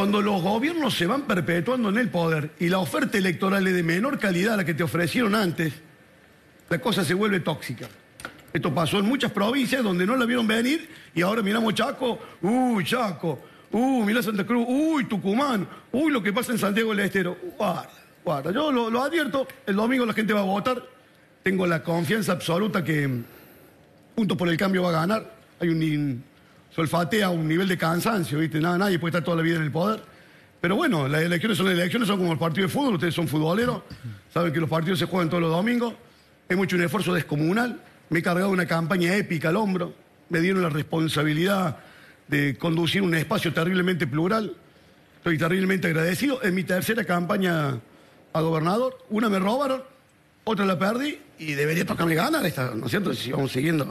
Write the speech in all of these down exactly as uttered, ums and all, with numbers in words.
Cuando los gobiernos se van perpetuando en el poder y la oferta electoral es de menor calidad a la que te ofrecieron antes, la cosa se vuelve tóxica. Esto pasó en muchas provincias donde no la vieron venir y ahora miramos Chaco, uy, Chaco, uy, mirá Santa Cruz, uy, Tucumán, uy, lo que pasa en Santiago del Estero. Guarda, guarda, yo lo, lo advierto, el domingo la gente va a votar, tengo la confianza absoluta que Juntos por el Cambio va a ganar, hay un... solfatea un nivel de cansancio, ¿viste? Nada, nadie puede estar toda la vida en el poder. Pero bueno, las elecciones son elecciones, son como el partido de fútbol, ustedes son futboleros, saben que los partidos se juegan todos los domingos. Hemos hecho un esfuerzo descomunal, me he cargado una campaña épica al hombro, me dieron la responsabilidad de conducir un espacio terriblemente plural. Estoy terriblemente agradecido. En mi tercera campaña a gobernador, una me robaron, otra la perdí y debería tocarme ganar esta, ¿no es cierto? Si vamos siguiendo.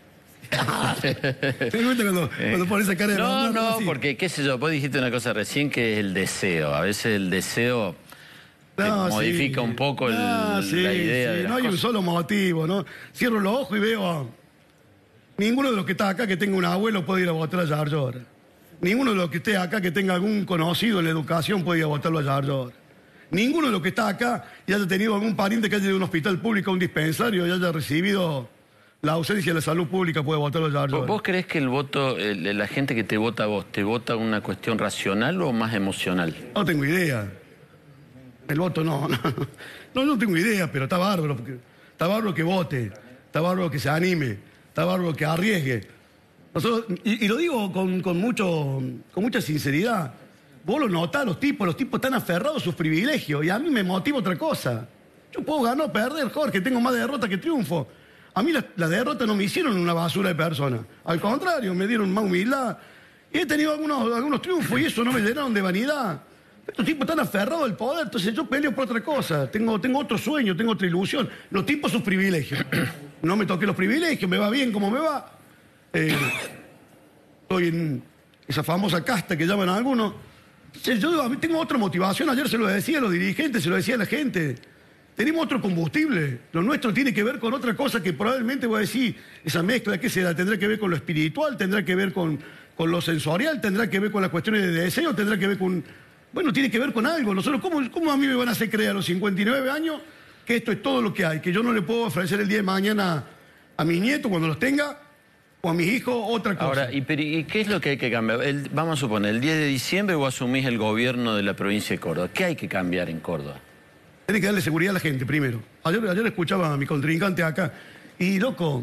¿Te gusta cuando, cuando pones esa cara de No, no, no, así? porque qué sé yo, vos dijiste una cosa recién que es el deseo. A veces el deseo No, te modifica sí. un poco el, No, sí, la idea sí, de las no hay cosas. un solo motivo, ¿no? Cierro los ojos y veo a... Ninguno de los que está acá que tenga un abuelo puede ir a votar a Yarlora. Ninguno de los que esté acá que tenga algún conocido en la educación puede ir a votarlo a Yarlora. Ninguno de los que está acá y haya tenido algún pariente que haya ido a un hospital público, a un dispensario y haya recibido la ausencia de la salud pública puede votarlo a Yarlora. ¿Vos creés que el voto, el- la gente que te vota a vos, te vota una cuestión racional o más emocional? No tengo idea. El voto no, no, no, no tengo idea, pero está bárbaro, porque está bárbaro que vote, está bárbaro que se anime, está bárbaro que arriesgue. Nosotros, y, y lo digo con, con, mucho, con mucha sinceridad, vos lo notás, los tipos, los tipos están aferrados a sus privilegios, y a mí me motiva otra cosa. Yo puedo ganar o perder, Jorge, tengo más derrota que triunfo. A mí las la derrotas no me hicieron una basura de persona, al contrario, me dieron más humildad. Y he tenido algunos, algunos triunfos y eso no me llenaron de vanidad. Estos tipos están aferrados al poder, entonces yo peleo por otra cosa. Tengo, tengo otro sueño, tengo otra ilusión. Los tipos sus privilegios. No me toqué los privilegios, me va bien como me va. Eh, estoy en esa famosa casta que llaman a algunos. Entonces, yo digo, a mí tengo otra motivación. Ayer se lo decía a los dirigentes, se lo decía a la gente. Tenemos otro combustible. Lo nuestro tiene que ver con otra cosa que probablemente voy a decir, esa mezcla que se da, tendrá que ver con lo espiritual, tendrá que ver con, con lo sensorial, tendrá que ver con las cuestiones de deseo, tendrá que ver con... Bueno, tiene que ver con algo. Nosotros, ¿cómo, cómo a mí me van a hacer creer a los cincuenta y nueve años que esto es todo lo que hay? Que yo no le puedo ofrecer el día de mañana a mis nietos cuando los tenga o a mis hijos otra cosa. Ahora, ¿y, pero, ¿y qué es lo que hay que cambiar? El- vamos a suponer, el diez de diciembre vos asumís el gobierno de la provincia de Córdoba. ¿Qué hay que cambiar en Córdoba? Tiene que darle seguridad a la gente primero. Ayer, ayer escuchaba a mi contrincante acá y, loco,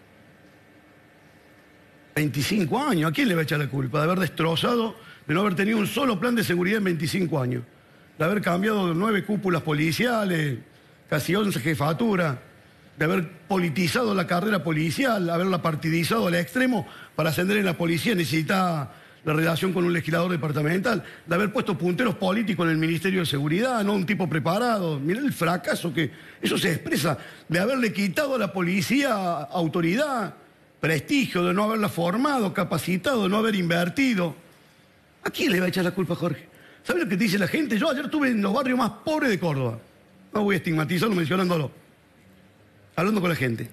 veinticinco años, ¿a quién le va a echar la culpa de haber destrozado, de no haber tenido un solo plan de seguridad en veinticinco años? De haber cambiado nueve cúpulas policiales, casi once jefaturas, de haber politizado la carrera policial, haberla partidizado al extremo para ascender en la policía necesitaba la relación con un legislador departamental, de haber puesto punteros políticos en el Ministerio de Seguridad, no un tipo preparado. Mirá el fracaso que eso se expresa, de haberle quitado a la policía autoridad, prestigio, de no haberla formado, capacitado, de no haber invertido. ¿A quién le va a echar la culpa, Jorge? ¿Sabe lo que te dice la gente? Yo ayer estuve en los barrios más pobres de Córdoba. No voy a estigmatizarlo mencionándolo. Hablando con la gente.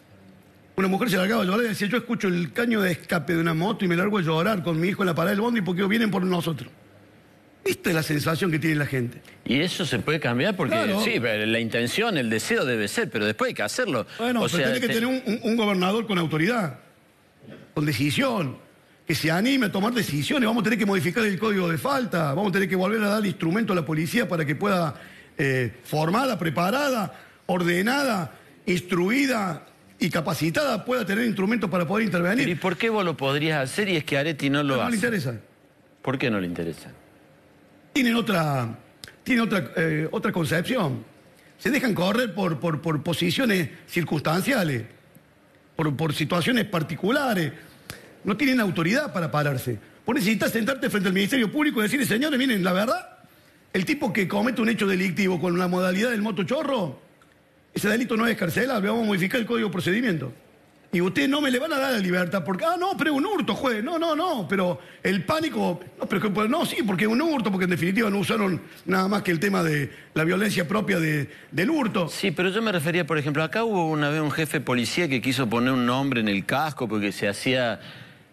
Una mujer se largaba a llorar y decía, yo escucho el caño de escape de una moto y me largo a llorar con mi hijo en la parada del bondi porque vienen por nosotros. Esta es la sensación que tiene la gente. Y eso se puede cambiar porque, Claro. sí, pero la intención, el deseo debe ser, pero después hay que hacerlo. Bueno, O pero sea, tiene que te- tener un, un- un gobernador con autoridad, con decisión, que se anime a tomar decisiones. Vamos a tener que modificar el código de falta, vamos a tener que volver a dar instrumento a la policía para que pueda, eh, formada, preparada, ordenada, instruida y capacitada, pueda tener instrumentos para poder intervenir. ¿Y por qué vos lo podrías hacer y Schiaretti no lo No, no hace? le interesa. ¿Por qué no le interesa? Tienen otra, tienen otra, eh, otra concepción. Se dejan correr por, por, por posiciones circunstanciales, por, por situaciones particulares. No tienen autoridad para pararse. Vos necesitas sentarte frente al Ministerio Público y decirle, señores, miren, la verdad, el tipo que comete un hecho delictivo con la modalidad del motochorro, ese delito no es escarcelable, vamos a modificar el Código de Procedimiento. Y ustedes no me le van a dar la libertad porque, ah, no, pero es un hurto, juez. No, no, no, pero el pánico, no, pero que- no, sí, porque es un hurto, porque en definitiva no usaron nada más que el tema de la violencia propia de, del hurto. Sí, pero yo me refería, por ejemplo, acá hubo una vez un jefe de policía que quiso poner un nombre en el casco porque se hacía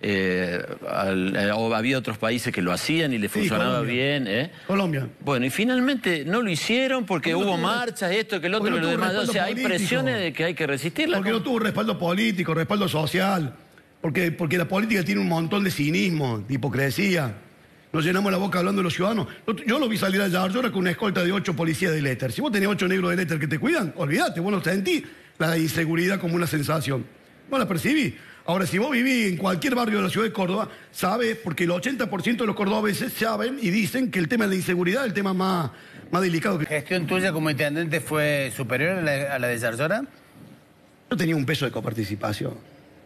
Eh, al, eh, o había otros países que lo hacían y le funcionaba sí, bien. ¿eh? Colombia. Bueno, y finalmente no lo hicieron porque no hubo tuvo, marchas, esto, que el otro, no que lo demás. O sea, hay político. presiones de que hay que resistirla. Porque ¿cómo? no tuvo respaldo político, respaldo social. Porque, porque la política tiene un montón de cinismo, de hipocresía. Nos llenamos la boca hablando de los ciudadanos. Yo lo vi salir allá ahora con una escolta de ocho policías de Letter. Si vos tenés ocho negros de Letter que te cuidan, olvídate, vos no sentís la inseguridad como una sensación. Vos la percibís. Ahora, si vos vivís en cualquier barrio de la ciudad de Córdoba, sabes, porque el ochenta por ciento de los cordobeses saben y dicen que el tema de la inseguridad es el tema más, más delicado. ¿La gestión tuya como intendente fue superior a la, a la de Zarzora? Yo tenía un peso de coparticipación.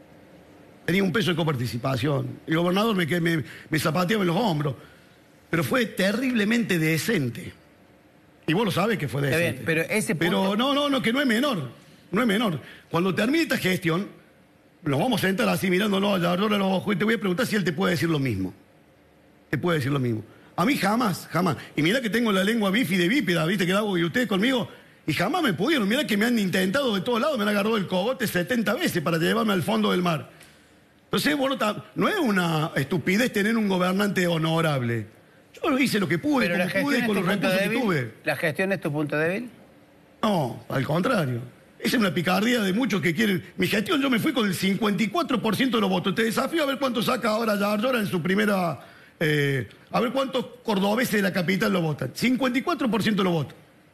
Tenía un peso de coparticipación. El gobernador me, me, me zapateaba en los hombros. Pero fue terriblemente decente. Y vos lo sabés que fue decente. Está bien, pero ese punto... Pero no, no, no, que no es menor. No es menor. Cuando termine esta gestión, nos vamos a sentar así mirándolo allá a los ojos y te voy a preguntar si él te puede decir lo mismo. Te puede decir lo mismo. A mí jamás, jamás. Y mira que tengo la lengua bífida y bípeda, ¿viste? Que la hago y ustedes conmigo. Y jamás me pudieron. Mira que me han intentado de todos lados, me han agarrado el cogote setenta veces para llevarme al fondo del mar. Entonces, bueno, no es una estupidez tener un gobernante honorable. Yo hice lo que pude, Pero como pude, con los recursos que tuve. ¿La gestión es tu punto débil? No, al contrario. Esa es una picardía de muchos que quieren. Mi gestión, yo me fui con el cincuenta y cuatro por ciento de los votos. Te desafío a ver cuánto saca ahora Zarzora en su primera... Eh, a ver cuántos cordobeses de la capital lo votan. cincuenta y cuatro por ciento de los votos.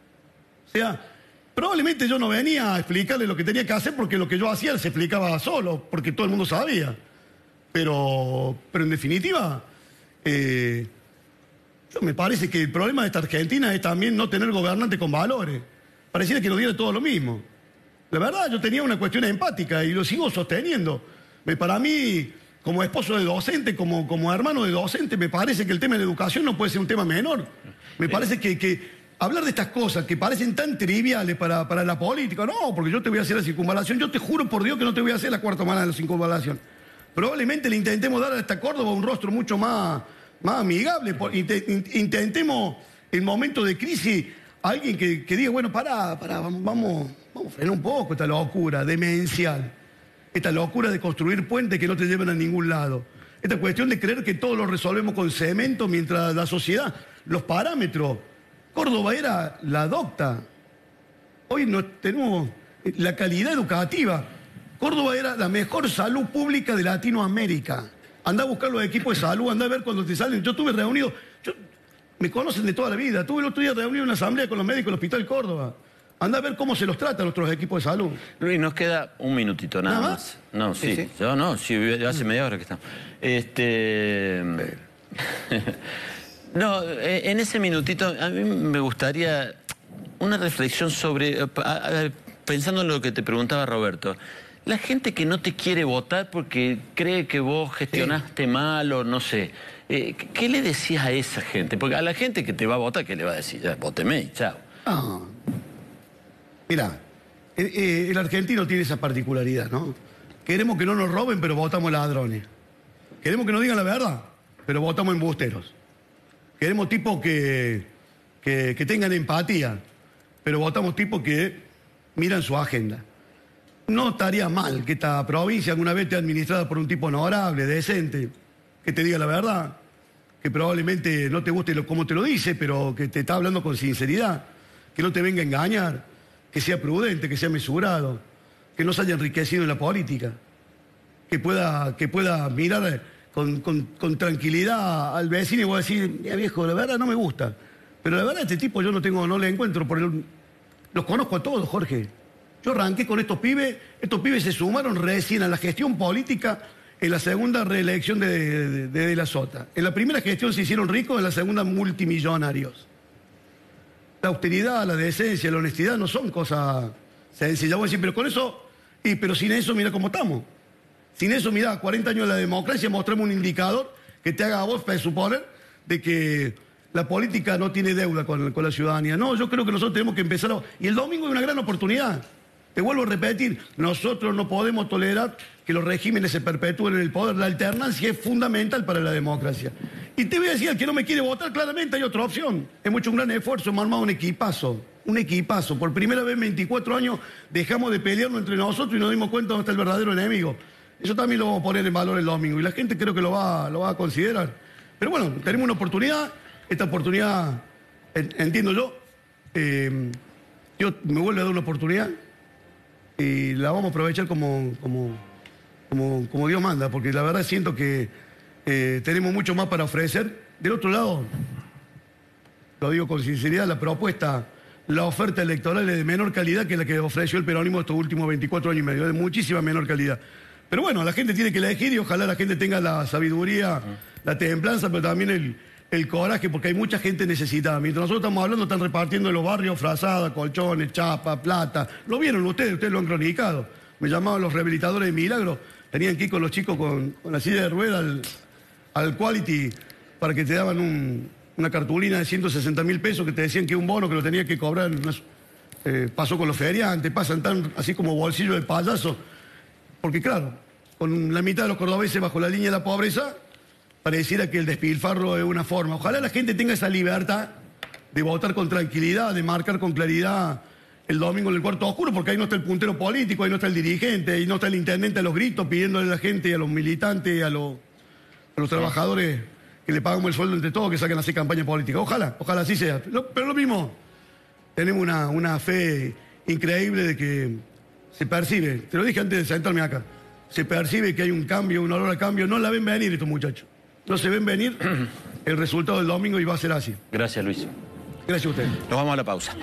O sea, probablemente yo no venía a explicarle lo que tenía que hacer porque lo que yo hacía se explicaba solo, porque todo el mundo sabía. Pero, pero en definitiva, eh, yo me parece que el problema de esta Argentina es también no tener gobernantes con valores. Pareciera que nos diera todo lo mismo. La verdad, yo tenía una cuestión empática y lo sigo sosteniendo. Para mí, como esposo de docente, como, como hermano de docente, me parece que el tema de la educación no puede ser un tema menor. Me parece que, que hablar de estas cosas que parecen tan triviales para, para la política, no, porque yo te voy a hacer la circunvalación, yo te juro por Dios que no te voy a hacer la cuarta mano de la circunvalación. Probablemente le intentemos dar a esta Córdoba un rostro mucho más, más amigable. Intentemos, en momentos de crisis, a alguien que, que diga, bueno, pará, pará, vamos, vamos a frenar un poco esta locura demencial. Esta locura de construir puentes que no te llevan a ningún lado. Esta cuestión de creer que todo lo resolvemos con cemento mientras la sociedad, los parámetros. Córdoba era la docta. Hoy no tenemos la calidad educativa. Córdoba era la mejor salud pública de Latinoamérica. Andá a buscar los equipos de salud, andá a ver cuando te salen. Yo estuve reunido, yo, me conocen de toda la vida. Tuve el otro día reunido en una asamblea con los médicos del Hospital Córdoba. Andá a ver cómo se los trata a nuestros equipos de salud. Luis, nos queda un minutito nada, ¿Nada más. más? No, sí, Sí, sí. yo no, sí, hace media hora que estamos. Este... no, en ese minutito a mí me gustaría una reflexión sobre, pensando en lo que te preguntaba Roberto, la gente que no te quiere votar porque cree que vos gestionaste sí. mal o no sé, eh, ¿qué le decías a esa gente? Porque a la gente que te va a votar, ¿qué le va a decir? Ya, vóteme y chao. Ah. Mirá, el, el argentino tiene esa particularidad, ¿no? Queremos que no nos roben, pero votamos ladrones. Queremos que nos digan la verdad, pero votamos embusteros. Queremos tipos que, que, que tengan empatía, pero votamos tipos que miran su agenda. No estaría mal que esta provincia alguna vez esté administrada por un tipo honorable, decente, que te diga la verdad, que probablemente no te guste lo, como te lo dice, pero que te está hablando con sinceridad, que no te venga a engañar, que sea prudente, que sea mesurado, que no se haya enriquecido en la política, que pueda, que pueda mirar con, con, con tranquilidad al vecino y voy a decir, mira viejo, la verdad no me gusta, pero la verdad este tipo yo no tengo, no le encuentro, por el, los conozco a todos, Jorge. Yo arranqué con estos pibes, estos pibes se sumaron recién a la gestión política en la segunda reelección de De, de, de la Sota. En la primera gestión se hicieron ricos, en la segunda multimillonarios. La austeridad, la decencia, la honestidad no son cosas sencillas. Voy a decir, pero con eso, y, pero sin eso mira cómo estamos. Sin eso, mira, cuarenta años de la democracia, mostramos un indicador que te haga a vos presuponer de que la política no tiene deuda con, con la ciudadanía. No, yo creo que nosotros tenemos que empezar a... Y el domingo hay una gran oportunidad. Te vuelvo a repetir, nosotros no podemos tolerar que los regímenes se perpetúen en el poder. La alternancia es fundamental para la democracia. Y te voy a decir, al que no me quiere votar, claramente hay otra opción. Hemos hecho un gran esfuerzo, hemos armado un equipazo. Un equipazo. Por primera vez en veinticuatro años dejamos de pelearnos entre nosotros y nos dimos cuenta dónde está el verdadero enemigo. Eso también lo vamos a poner en valor el domingo y la gente creo que lo va, lo va a considerar. Pero bueno, tenemos una oportunidad, esta oportunidad, en, entiendo yo, eh, yo me vuelve a dar una oportunidad y la vamos a aprovechar como, como, como, como Dios manda, porque la verdad siento que eh, tenemos mucho más para ofrecer. Del otro lado, lo digo con sinceridad, la propuesta, la oferta electoral es de menor calidad que la que ofreció el peronismo estos últimos veinticuatro años y medio, de muchísima menor calidad. Pero bueno, la gente tiene que elegir y ojalá la gente tenga la sabiduría, la templanza, pero también el, el coraje, porque hay mucha gente necesitada. Mientras nosotros estamos hablando, están repartiendo en los barrios frazadas, colchones, chapa, plata. Lo vieron ustedes, ustedes lo han cronicado. Me llamaban los rehabilitadores de Milagro, tenían que ir con los chicos con, con la silla de ruedas al, al Quality para que te daban un, una cartulina de ciento sesenta mil pesos que te decían que un bono que lo tenía que cobrar. Unas, eh, pasó con los feriantes, pasan tan así como bolsillo de payaso. Porque claro, con la mitad de los cordobeses bajo la línea de la pobreza, pareciera que el despilfarro es una forma. Ojalá la gente tenga esa libertad de votar con tranquilidad, de marcar con claridad el domingo en el cuarto oscuro, porque ahí no está el puntero político, ahí no está el dirigente, ahí no está el intendente a los gritos pidiéndole a la gente, y a los militantes, a los, a los trabajadores que le pagamos el sueldo entre todos, que saquen así campaña política. Ojalá, ojalá así sea. Pero lo mismo, tenemos una, una fe increíble de que se percibe, te lo dije antes de sentarme acá, se percibe que hay un cambio, un olor a cambio. No la ven venir estos muchachos. No se ven venir el resultado del domingo y va a ser así. Gracias, Luis. Gracias a ustedes. Nos vamos a la pausa.